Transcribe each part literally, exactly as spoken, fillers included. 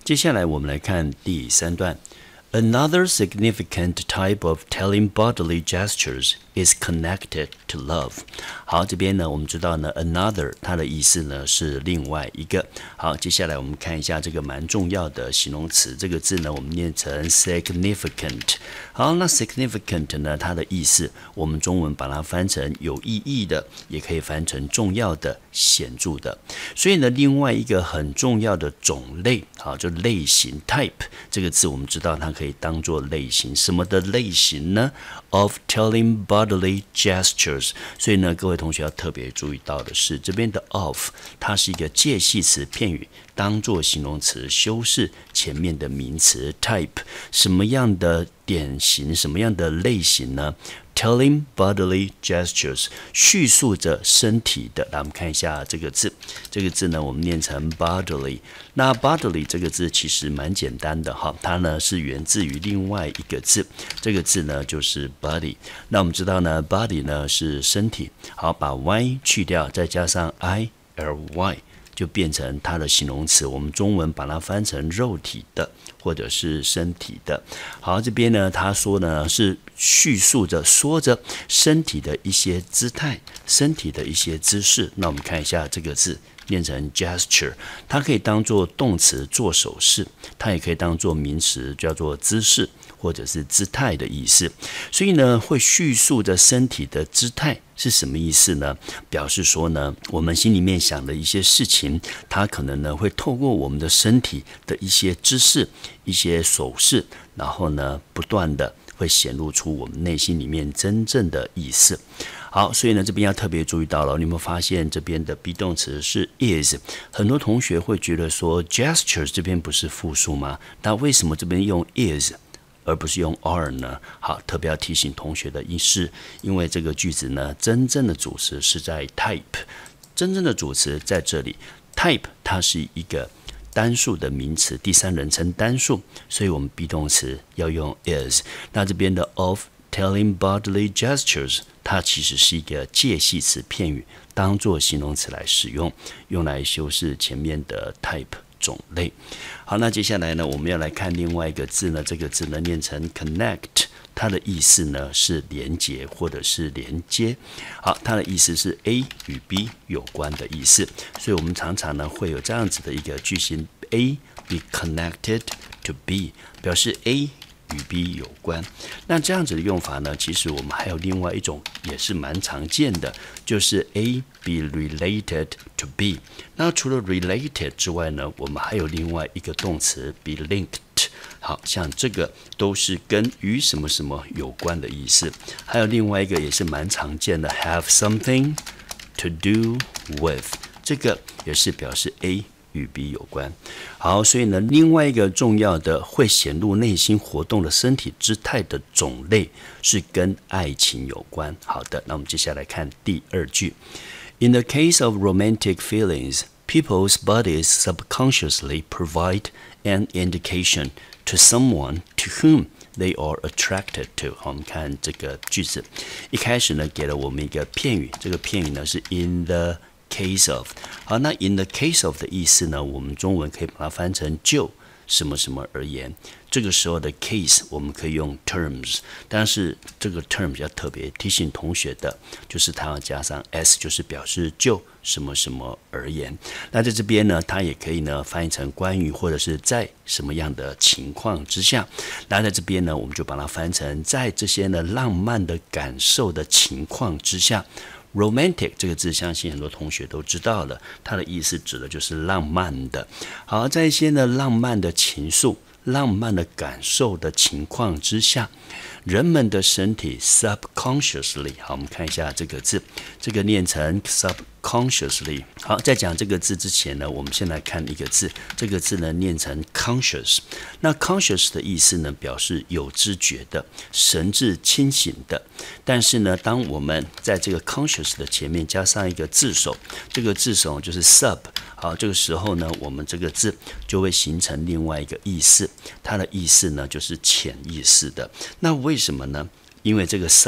接下来我们来看第三段。Another significant type of telling bodily gestures is connected to love. 好，这边呢，我们知道呢 ，another 它的意思呢是另外一个。好，接下来我们看一下这个蛮重要的形容词，这个字呢，我们念成 significant。好，那 significant 呢，它的意思，我们中文把它翻成有意义的，也可以翻成重要的、显著的。所以呢，另外一个很重要的种类，好，就类型 type 这个字，我们知道它可以当作类型，什么的类型呢 ？Of telling bodily gestures。所以呢，各位同学要特别注意到的是，这边的 of 它是一个介系词片语，当作形容词修饰前面的名词 type。什么样的典型，什么样的类型呢？Telling bodily gestures 叙述着身体的，来我们看一下这个字，这个字呢我们念成 bodily。那 bodily 这个字其实蛮简单的哈，它呢是源自于另外一个字，这个字呢就是 body。那我们知道呢 body 呢是身体，好，把 y 去掉，再加上 i l y。就变成它的形容词，我们中文把它翻成肉体的或者是身体的。好，这边呢，他说呢是叙述着、说着身体的一些姿态、身体的一些姿势。那我们看一下这个字，念成 gesture， 它可以当做动词做手势，它也可以当做名词叫做姿势或者是姿态的意思。所以呢，会叙述着身体的姿态。是什么意思呢？表示说呢，我们心里面想的一些事情，它可能呢会透过我们的身体的一些姿势、一些手势，然后呢不断的会显露出我们内心里面真正的意思。好，所以呢这边要特别注意到了，你有没有发现这边的 be 动词是 is？ 很多同学会觉得说 gestures 这边不是复数吗？那为什么这边用 is？而不是用 are 呢？好，特别要提醒同学的意思，因为这个句子呢，真正的主词是在 type， 真正的主词在这里 ，type 它是一个单数的名词，第三人称单数，所以我们 be 动词要用 is。那这边的 of telling bodily gestures， 它其实是一个介系词片语，当作形容词来使用，用来修饰前面的 type。种类。好，那接下来呢，我们要来看另外一个字呢，这个字呢念成 connect， 它的意思呢是连结或者是连接。好，它的意思是 A 与 B 有关的意思，所以我们常常呢会有这样子的一个句型 A be connected to B， 表示 A与 B 有关。那这样子的用法呢，其实我们还有另外一种也是蛮常见的，就是 A be related to B。那除了 related 之外呢，我们还有另外一个动词 be linked。好像这个都是跟与什么什么有关的意思。还有另外一个也是蛮常见的 have something to do with， 这个也是表示 A与 B 有关。好，所以呢，另外一个重要的会显露内心活动的身体姿态的种类是跟爱情有关。好的，那我们接下来看第二句。In the case of romantic feelings, people's bodies subconsciously provide an indication to someone to whom they are attracted to。 好，我们看这个句子，一开始呢给了我们一个片语，这个片语呢是 in the case of。 好，那 in the case of 的意思呢，我们中文可以把它翻成就什么什么而言。这个时候的 case 我们可以用 terms， 但是这个 term 要特别提醒同学的，就是它要加上 s， 就是表示就什么什么而言。那在这边呢，它也可以呢翻译成关于或者是在什么样的情况之下。那在这边呢，我们就把它翻成在这些呢浪漫的感受的情况之下。Romantic 这个字，相信很多同学都知道了，它的意思指的就是浪漫的。好，在一些呢浪漫的情愫、浪漫的感受的情况之下，人们的身体 subconsciously， 好，我们看一下这个字，这个念成 subconsciously。 好，在讲这个字之前呢，我们先来看一个字，这个字呢念成 conscious。 那 conscious 的意思呢，表示有知觉的、神志清醒的。但是呢，当我们在这个 conscious 的前面加上一个字首，这个字首就是 sub。 好，这个时候呢，我们这个字就会形成另外一个意思，它的意思呢就是潜意识的。那为什么呢？因为这个 sub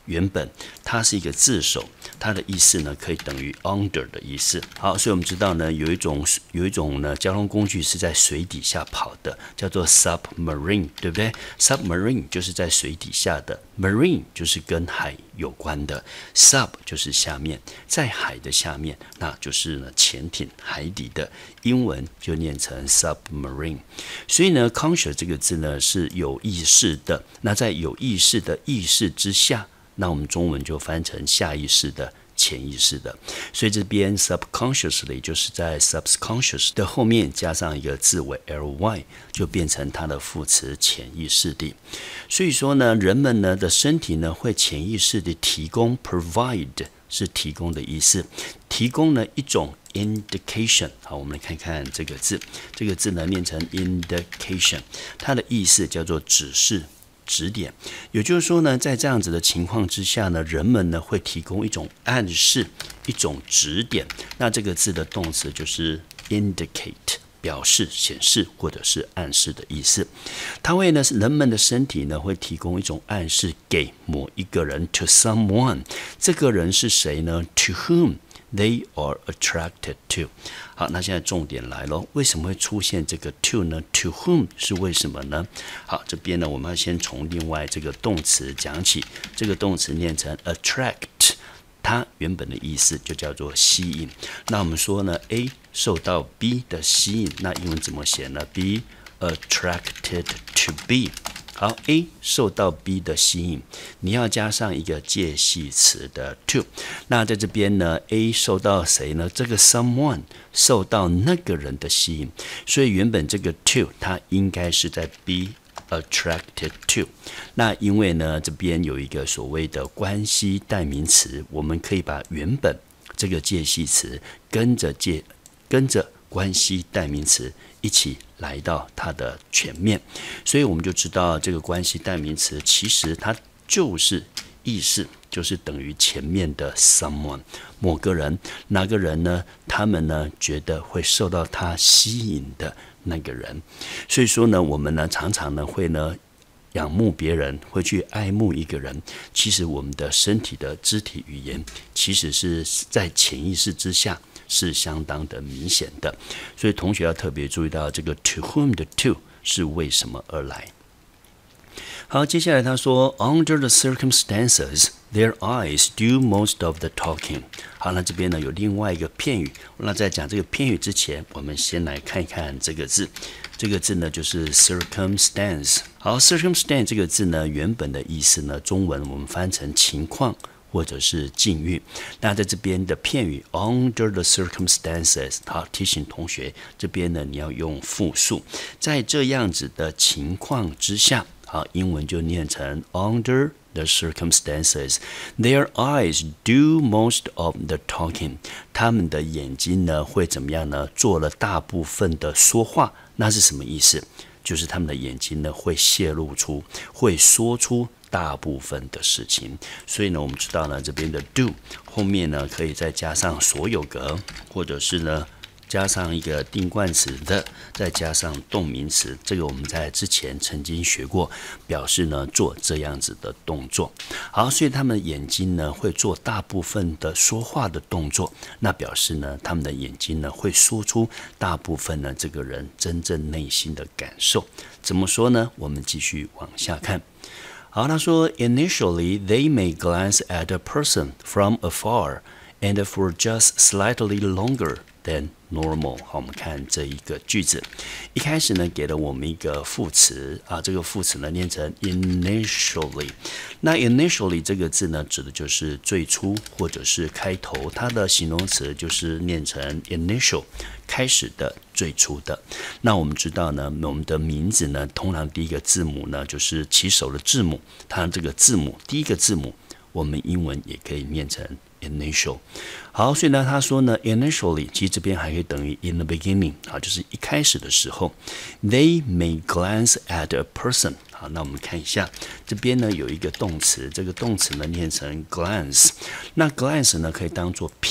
原本它是一个字首，它的意思呢可以等于 under 的意思。好，所以我们知道呢，有一种有一种呢交通工具是在水底下跑的，叫做 submarine， 对不对 ？submarine 就是在水底下的 ，marine 就是跟海有关的 ，sub 就是下面，在海的下面，那就是呢潜艇海底的，英文就念成 submarine。所以呢 conscious 这个字呢是有意识的，那在有意识的意识之下，那我们中文就翻成下意识的、潜意识的。所以这边 subconsciously 就是在 subconscious 的后面加上一个字尾 ly， 就变成它的副词潜意识的。所以说呢，人们呢的身体呢会潜意识的提供 provide 是提供的意思，提供了一种 indication。好，我们来看看这个字，这个字呢念成 indication， 它的意思叫做指示。指点，也就是说呢，在这样子的情况之下呢，人们呢会提供一种暗示，一种指点。那这个字的动词就是 indicate， 表示、显示或者是暗示的意思。它会呢，人们的身体呢会提供一种暗示给某一个人 ，to someone。这个人是谁呢 ？To whom they are attracted to。好，那现在重点来咯，为什么会出现这个 to 呢 ？To whom 是为什么呢？好，这边呢，我们要先从另外这个动词讲起。这个动词念成 attract， 它原本的意思就叫做吸引。那我们说呢 ，A 受到 B 的吸引，那英文怎么写呢 ？Be attracted to B。好 ，A 受到 B 的吸引，你要加上一个介系词的 to。那在这边呢 ，A 受到谁呢？这个 someone 受到那个人的吸引，所以原本这个 to 它应该是在 be attracted to。那因为呢，这边有一个所谓的关系代名词，我们可以把原本这个介系词跟着介跟着关系代名词一起来到它的前面，所以我们就知道这个关系代名词其实它就是意思，就是等于前面的 someone 某个人，哪个人呢？他们呢觉得会受到他吸引的那个人，所以说呢，我们呢常常呢会呢仰慕别人，会去爱慕一个人，其实我们的身体的肢体语言其实是在潜意识之下是相当的明显的，所以同学要特别注意到这个 to whom 的 to 是为什么而来。好，接下来他说 under the circumstances their eyes do most of the talking。 好，那这边呢有另外一个片语，那在讲这个片语之前，我们先来看一看这个字，这个字呢就是 circumstance。 好， circumstance 这个字呢原本的意思呢，中文我们翻成情况或者是境遇。那在这边的片语 under the circumstances， 好，提醒同学这边呢你要用复数，在这样子的情况之下，好，英文就念成 under the circumstances their eyes do most of the talking。 他们的眼睛呢会怎么样呢？做了大部分的说话。那是什么意思？就是他们的眼睛呢会泄露出，会说出大部分的事情。所以呢，我们知道呢，这边的 do 后面呢可以再加上所有格，或者是呢加上一个定冠词的，再加上动名词。这个我们在之前曾经学过，表示呢做这样子的动作。好，所以他们的眼睛呢会做大部分的说话的动作，那表示呢他们的眼睛呢会说出大部分呢这个人真正内心的感受。怎么说呢？我们继续往下看。好，他说 Initially they may glance at a person from afar and for just slightly longer than normal。 好，我们看这一个句子，一开始呢给了我们一个副词啊，这个副词呢念成 initially。 那 initially 这个字呢指的就是最初或者是开头，它的形容词就是念成 initial， 开始的、最初的。那我们知道呢，我们的名字呢通常第一个字母呢就是起手的字母，它这个字母第一个字母我们英文也可以念成 initial。 好，所以呢他说呢 initially 其实这边还可以等于 in the beginning， 啊，就是一开始的时候。 They may glance at a person。 好，那我们看一下这边呢有一个动词，这个动词呢念成 glance。 那 glance 呢可以当作瞥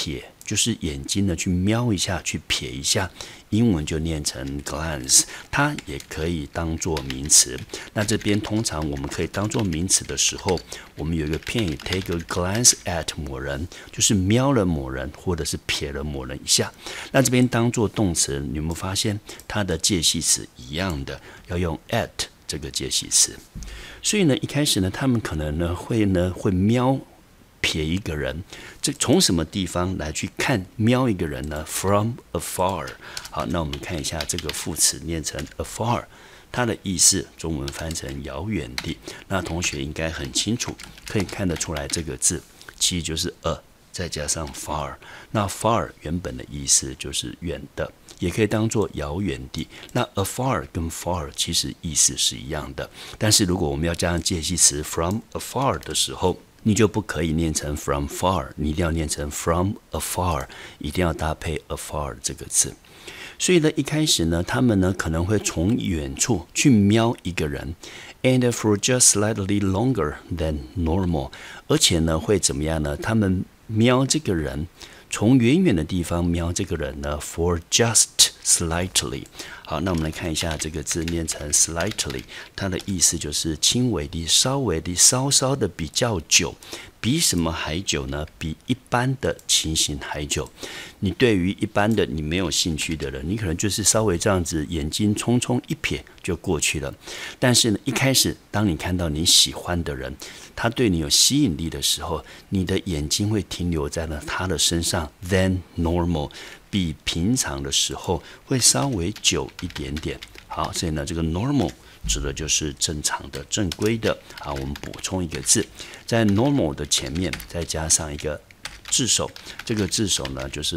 就是眼睛呢去瞄一下，去瞥一下，英文就念成 glance， 它也可以当作名词。那这边通常我们可以当作名词的时候，我们有一个片语 take a glance at 某人，就是瞄了某人或者是瞥了某人一下。那这边当作动词，你有没有发现它的介系词一样的，要用 at 这个介系词。所以呢，一开始呢，他们可能呢会呢会瞄瞥一个人，这从什么地方来去看瞄一个人呢 ？From afar。好，那我们看一下这个副词念成 afar， 它的意思中文翻成遥远地。那同学应该很清楚，可以看得出来这个字其实就是 a 再加上 far。那 far 原本的意思就是远的，也可以当作遥远地。那 afar 跟 far 其实意思是一样的，但是如果我们要加上介系词 from afar 的时候，你就不可以念成 from far， 你一定要念成 from afar， 一定要搭配 afar 这个字。所以呢，一开始呢，他们呢可能会从远处去瞄一个人 ，and for just slightly longer than normal， 而且呢会怎么样呢？他们瞄这个人，从远远的地方瞄这个人呢 ，for just slightly。好，那我们来看一下这个字念成 slightly， 它的意思就是轻微的、稍微的、稍稍的比较久。比什么还久呢？比一般的情形还久。你对于一般的你没有兴趣的人，你可能就是稍微这样子眼睛匆匆一瞥就过去了。但是呢，一开始当你看到你喜欢的人，他对你有吸引力的时候，你的眼睛会停留在了他的身上 than normal， 比平常的时候会稍微久一点点。好，所以呢，这个 normal 指的就是正常的、正规的。好，我们补充一个字，在 normal 的前面再加上一个字首，这个字首呢就是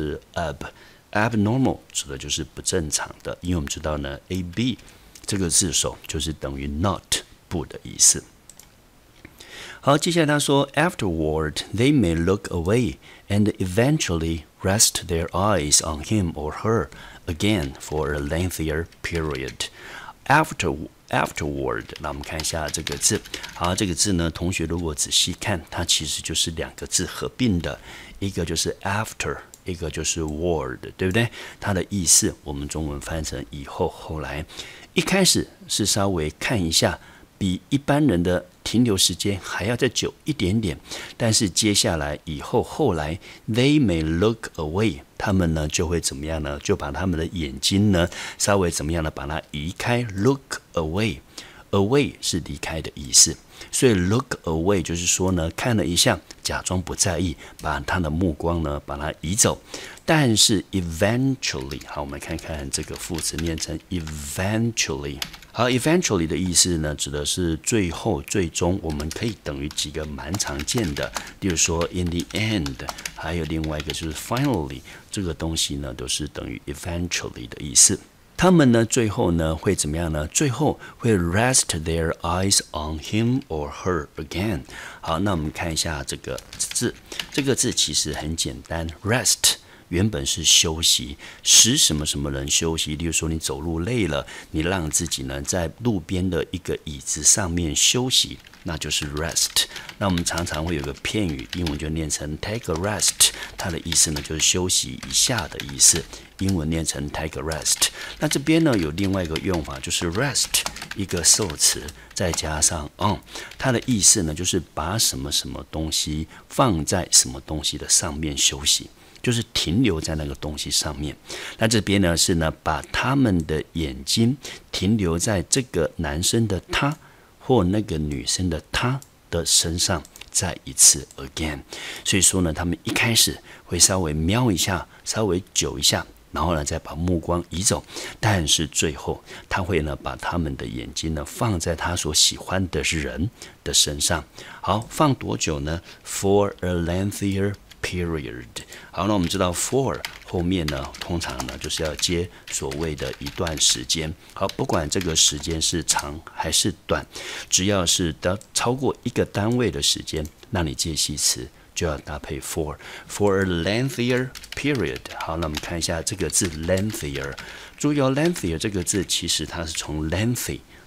ab，abnormal 指的就是不正常的。因为我们知道呢 ，ab 这个字首就是等于 not 不的意思。好，接下来他说 ，Afterward they may look away and eventually rest their eyes on him or her again for a lengthier period. After Afterward， 那我们看一下这个字。好，这个字呢，同学如果仔细看，它其实就是两个字合并的，一个就是 after， 一个就是 ward， 对不对？它的意思我们中文翻成以后、后来。一开始是稍微看一下，比一般人的停留时间还要再久一点点，但是接下来以后后来 they may look away， 他们呢就会怎么样呢？就把他们的眼睛呢稍微怎么样呢？把它移开 look away， away 是离开的意思，所以 look away 就是说呢看了一下，假装不在意，把他的目光呢把它移走。但是 eventually， 好，我们看看这个副词念成 eventually。好 ，eventually 的意思呢，指的是最后、最终。我们可以等于几个蛮常见的，例如说 in the end， 还有另外一个就是 finally， 这个东西呢都是等于 eventually 的意思。他们呢最后呢会怎么样呢？最后会 rest their eyes on him or her again。好，那我们看一下这个字，这个字其实很简单 ，rest。原本是休息，使什么什么人休息。例如说，你走路累了，你让自己呢在路边的一个椅子上面休息，那就是 rest。那我们常常会有个片语，英文就念成 take a rest， 它的意思呢就是休息一下的意思，英文念成 take a rest。那这边呢有另外一个用法，就是 rest 一个受词再加上 on， 它的意思呢就是把什么什么东西放在什么东西的上面休息。就是停留在那个东西上面。那这边呢是呢，把他们的眼睛停留在这个男生的他或那个女生的她的身上，再一次 again。所以说呢，他们一开始会稍微瞄一下，稍微久一下，然后呢再把目光移走，但是最后他会呢把他们的眼睛呢放在他所喜欢的人的身上。好，放多久呢 ？For a lengthier period。 好，那我们知道 for 后面呢通常呢就是要接所谓的一段时间。好，不管这个时间是长还是短，只要是的超过一个单位的时间，那你介系词就要搭配 for for a lengthier period。 好，那我们看一下这个字 lengthier， 注意哦 lengthier 这个字其实它是从 lengthy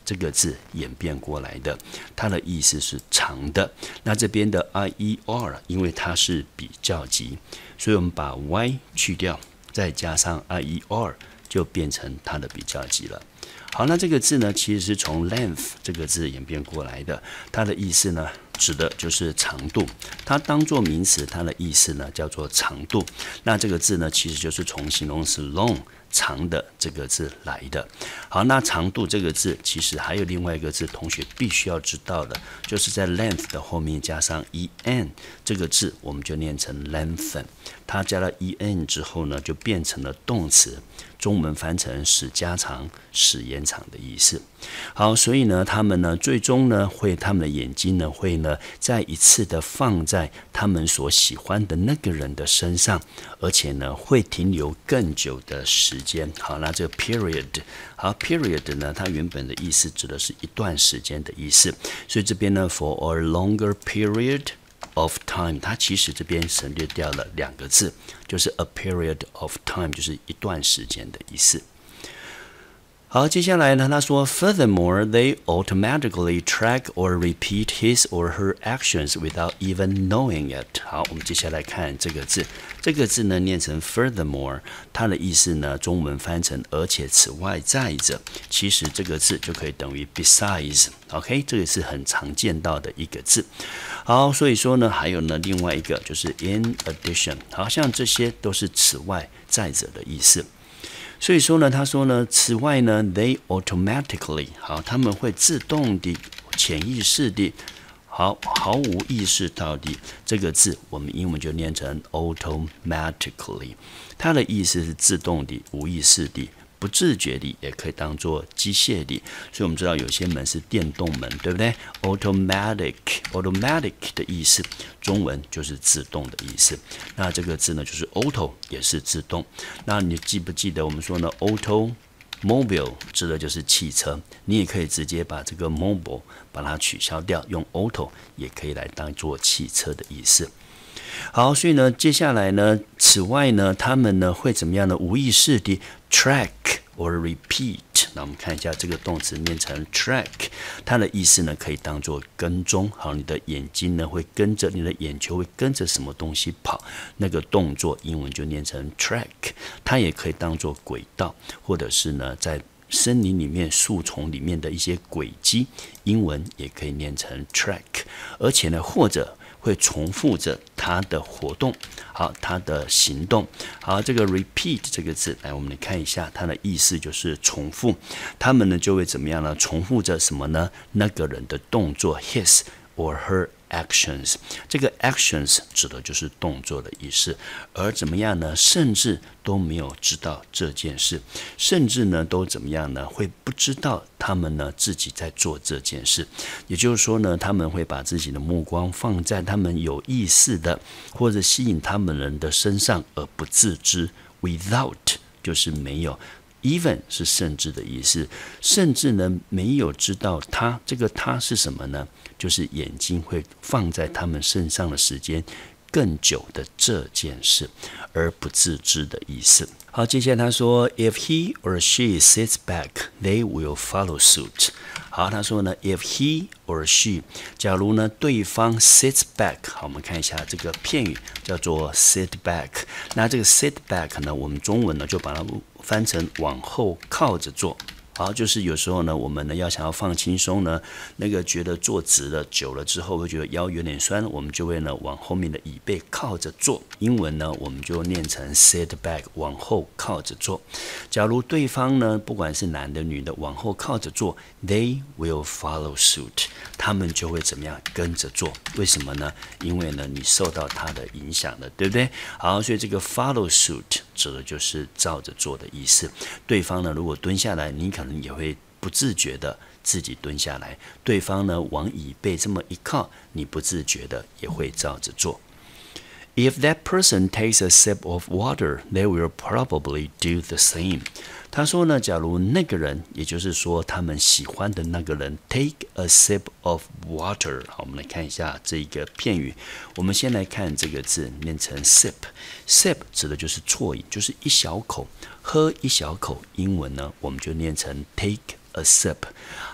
这个字演变过来的，它的意思是长的。那这边的 I E R 因为它是比较级，所以我们把 Y 去掉，再加上 I E R 就变成它的比较级了。好，那这个字呢，其实是从 length 这个字演变过来的，它的意思呢，指的就是长度。它当作名词，它的意思呢叫做长度。那这个字呢，其实就是从形容词 long 长的这个字来的。好，那长度这个字，其实还有另外一个字，同学必须要知道的，就是在 length 的后面加上 en 这个字，我们就念成 lengthen。它加了 en 之后呢，就变成了动词。中文翻成使加长、使延长的意思。好，所以呢，他们呢，最终呢，会他们的眼睛呢，会呢，再一次的放在他们所喜欢的那个人的身上，而且呢，会停留更久的时间。好，那这个 period， 好 period 呢，它原本的意思指的是一段时间的意思，所以这边呢 ，for a longer period of time， 它其实这边省略掉了两个字，就是 a period of time， 就是一段时间的意思。好，接下来呢，他说 ，Furthermore, they automatically track or repeat his or her actions without even knowing it。好，我们接下来看这个字，这个字呢念成 furthermore， 它的意思呢中文翻成而且此外再者，其实这个字就可以等于 besides。OK， 这个是很常见到的一个字。好，所以说呢，还有呢另外一个就是 in addition， 好像这些都是此外再者的意思。所以说呢，他说呢，此外呢 ，they automatically， 好，他们会自动的、潜意识的，好，毫无意识到的这个字，我们英文就念成 automatically， 它的意思是自动的、无意识的。不自觉的也可以当做机械的，所以我们知道有些门是电动门，对不对 ？Automatic， automatic 的意思，中文就是自动的意思。那这个字呢，就是 auto 也是自动。那你记不记得我们说呢 ？automobile 指的就是汽车，你也可以直接把这个 mobile 把它取消掉，用 auto 也可以来当做汽车的意思。好，所以呢，接下来呢，此外呢，他们呢会怎么样呢？无意识的 track or repeat。那我们看一下这个动词念成 track， 它的意思呢可以当做跟踪。好，你的眼睛呢会跟着，你的眼球会跟着什么东西跑，那个动作英文就念成 track。它也可以当做轨道，或者是呢在森林里面、树丛里面的一些轨迹，英文也可以念成 track。而且呢，或者会重复着它的活动，好，它的行动。好，这个 repeat 这个字，来，我们来看一下，它的意思就是重复。他们呢就会怎么样呢？重复着什么呢？那个人的动作 ，his or her actions。这个 actions 指的就是动作的意思，而怎么样呢？甚至都没有知道这件事，甚至呢都怎么样呢？会不知道他们呢自己在做这件事。也就是说呢，他们会把自己的目光放在他们有意识的或者吸引他们人的身上，而不自知。Without 就是没有。Even 是甚至的意思，甚至呢没有知道他，这个他是什么呢？就是眼睛会放在他们身上的时间更久的这件事，而不自知的意思。好，接下來他說 ，If he or she sits back, they will follow suit。好，他說呢 ，If he or she， 假如呢對方 sits back， 好，我們看一下這個片語叫做 sit back。那這個 sit back 呢，我們中文呢就把它翻成往後靠着坐。好，就是有时候呢，我们呢要想要放轻松呢，那个觉得坐直了久了之后会觉得腰有点酸，我们就会呢往后面的椅背靠着坐。英文呢我们就念成 sit back， 往后靠着坐。假如对方呢不管是男的女的往后靠着坐 ，they will follow suit， 他们就会怎么样跟着做？为什么呢？因为呢你受到他的影响了，对不对？好，所以这个 follow suit 指的就是照着做的意思。对方呢如果蹲下来，你可能也会不自觉的自己蹲下来，对方呢往椅背这么一靠，你不自觉的也会照着做。If that person takes a sip of water, they will probably do the same。 他说呢，假如那个人，也就是说他们喜欢的那个人 take a sip of water， 好，我们来看一下这个片语。我们先来看这个字，念成 sip。sip 指的就是啜饮，就是一小口，喝一小口。英文呢，我们就念成 take a sip。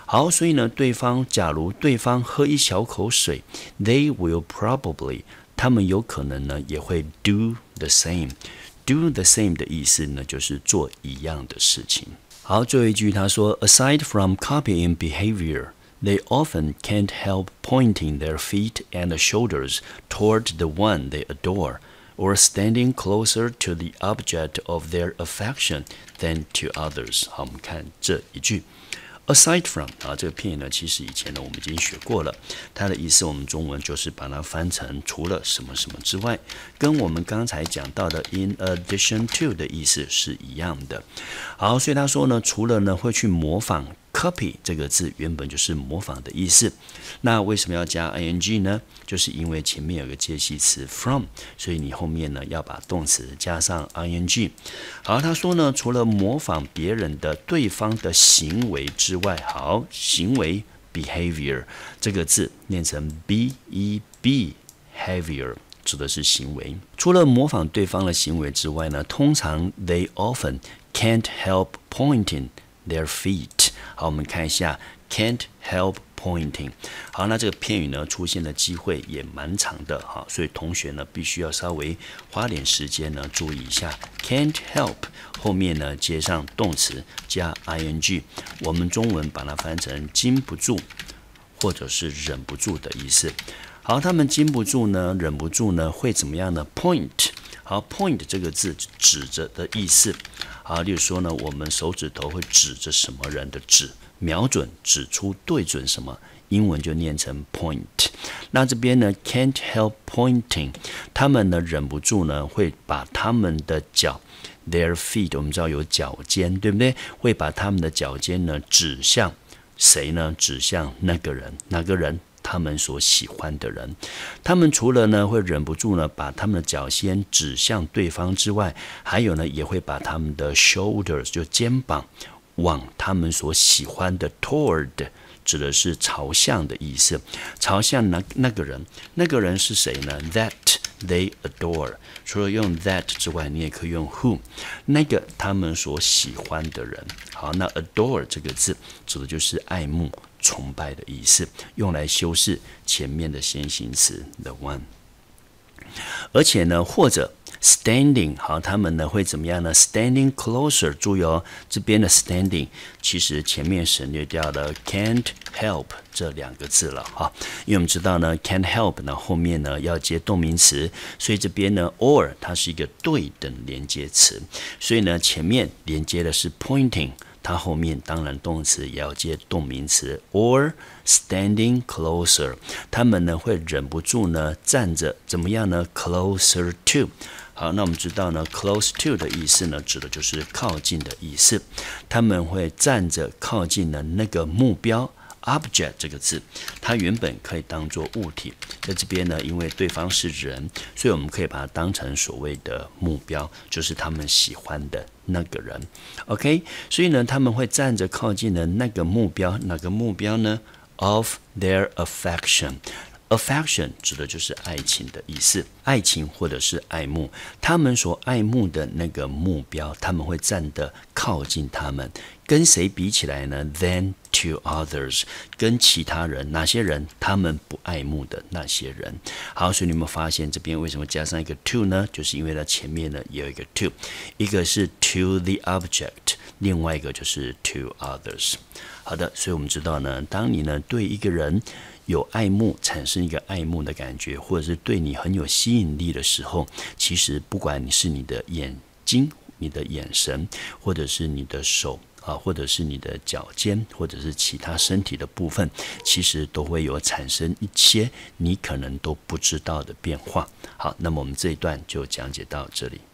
好，所以呢，对方假如对方喝一小口水 ，they will probably， 他们有可能呢也会 do the same。do the same 的意思呢，就是做一样的事情。好，最后一句他说 ，aside from copying behavior。They often can't help pointing their feet and shoulders toward the one they adore, or standing closer to the object of their affection than to others. 好，我们看这一句 ，aside from 啊，这个片语呢，其实以前呢我们已经学过了，它的意思我们中文就是把它翻成除了什么什么之外，跟我们刚才讲到的 in addition to 的意思是一样的。好，所以他说呢，除了呢会去模仿。Copy 这个字原本就是模仿的意思，那为什么要加 ing 呢？就是因为前面有个介系词 from， 所以你后面呢要把动词加上 ing。好，他说呢，除了模仿别人的对方的行为之外，好，行为 behavior 这个字念成 b e b behavior。指的是行为，除了模仿对方的行为之外呢，通常 they often can't help pointing their feet。好，我们看一下 can't help pointing。好，那这个片语呢出现的机会也蛮长的哈，所以同学呢必须要稍微花点时间呢注意一下 can't help 后面呢接上动词加 ing， 我们中文把它翻成禁不住或者是忍不住的意思。好，他们禁不住呢，忍不住呢会怎么样呢 ？point。好 ，point 这个字指着的意思。好，例如说呢，我们手指头会指着什么人的指，瞄准、指出、对准什么，英文就念成 point。那这边呢 ，can't help pointing， 他们呢忍不住呢会把他们的脚 ，their feet， 我们知道有脚尖，对不对？会把他们的脚尖呢指向谁呢？指向那个人，哪个人？他们所喜欢的人，他们除了呢会忍不住呢把他们的脚先指向对方之外，还有呢也会把他们的 shoulders 就肩膀往他们所喜欢的 toward 指的是朝向的意思，朝向那那个人，那个人是谁呢 ？That they adore。除了用 that 之外，你也可以用 who， 那个他们所喜欢的人。好，那 adore 这个字指的就是爱慕。崇拜的意思，用来修饰前面的先行词 the one。而且呢，或者 standing， 好，他们呢会怎么样呢 ？standing closer， 注意哦，这边的 standing 其实前面省略掉了 can't help 这两个字了哈，因为我们知道呢 can't help 呢后面呢要接动名词，所以这边呢 or 它是一个对等连接词，所以呢前面连接的是 pointing。它后面当然动词也要接动名词 or standing closer， 他们呢会忍不住呢站着，怎么样呢 ？closer to。好，那我们知道呢 ，close to 的意思呢，指的就是靠近的意思。他们会站着靠近的那个目标。object 这个字，它原本可以当作物体，在这边呢，因为对方是人，所以我们可以把它当成所谓的目标，就是他们喜欢的那个人。OK， 所以呢，他们会站着靠近的那个目标，哪个目标呢 ？Of their affection。affection 指的就是爱情的意思，爱情或者是爱慕，他们所爱慕的那个目标，他们会站得靠近他们，跟谁比起来呢 ？Than to others， 跟其他人，哪些人？他们不爱慕的那些人。好，所以你有没有发现这边为什么加上一个 to 呢？就是因为它前面呢也有一个 to， 一个是 to the object， 另外一个就是 to others。好的，所以我们知道呢，当你呢对一个人有爱慕，产生一个爱慕的感觉，或者是对你很有吸引力的时候，其实不管你是你的眼睛、你的眼神，或者是你的手啊，或者是你的脚尖，或者是其他身体的部分，其实都会有产生一些你可能都不知道的变化。好，那么我们这一段就讲解到这里。